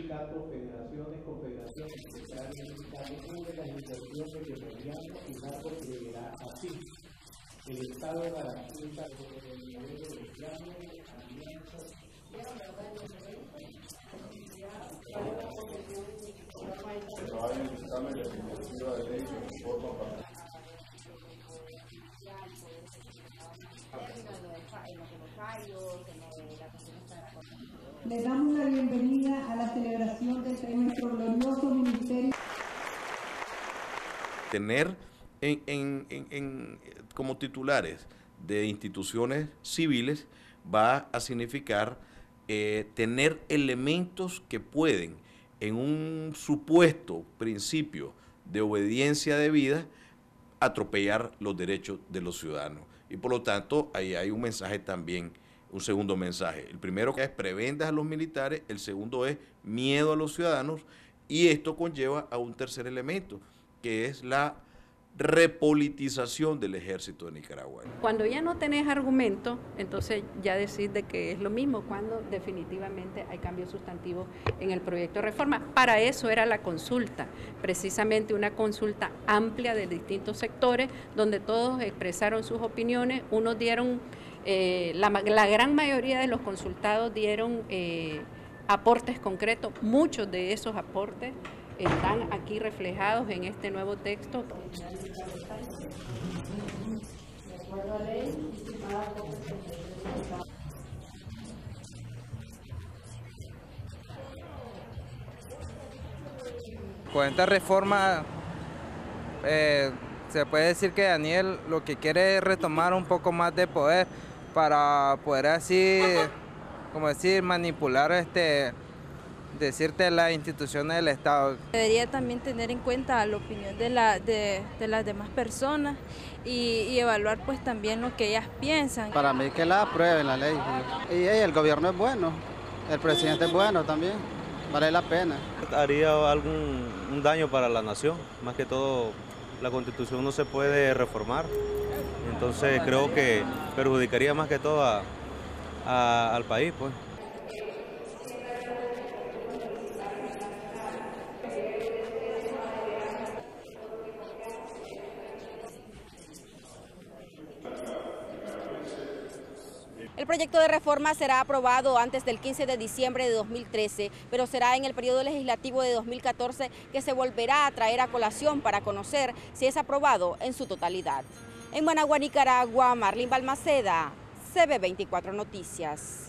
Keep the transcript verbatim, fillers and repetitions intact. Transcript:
sindicatos, federaciones, confederaciones, empresarios, sindicales, de la legislación de mediano y largo creerá así. El Estado garantiza el modelo de reclamo, alianzas. Pero hay un dictamen de iniciativa de ley que forma parte. Le damos la bienvenida a la celebración de nuestro glorioso ministerio. Tener en, en, en, en, como titulares de instituciones civiles va a significar eh, tener elementos que pueden, en un supuesto principio de obediencia debida, atropellar los derechos de los ciudadanos. Y por lo tanto, ahí hay un mensaje también, un segundo mensaje. El primero es prebendas a los militares, el segundo es miedo a los ciudadanos, y esto conlleva a un tercer elemento, que es la repolitización del ejército de Nicaragua. Cuando ya no tenés argumento, entonces ya decís de que es lo mismo, cuando definitivamente hay cambios sustantivos en el proyecto de reforma. Para eso era la consulta, precisamente una consulta amplia de distintos sectores, donde todos expresaron sus opiniones, unos dieron, eh, la, la gran mayoría de los consultados dieron eh, aportes concretos, muchos de esos aportes están aquí reflejados en este nuevo texto. Con esta reforma eh, se puede decir que Daniel lo que quiere es retomar un poco más de poder para poder así, como decir, manipular este decirte las instituciones del Estado. Debería también tener en cuenta la opinión de, la, de, de las demás personas y, y evaluar pues también lo que ellas piensan. Para mí que la aprueben la ley. Y, y el gobierno es bueno, el presidente es bueno también, vale la pena. Haría algún un daño para la nación, más que todo la Constitución no se puede reformar, entonces creo que perjudicaría más que todo a, a, al país, pues. El proyecto de reforma será aprobado antes del quince de diciembre de dos mil trece, pero será en el periodo legislativo de dos mil catorce que se volverá a traer a colación para conocer si es aprobado en su totalidad. En Managua, Nicaragua, Marlene Balmaceda, C B veinticuatro Noticias.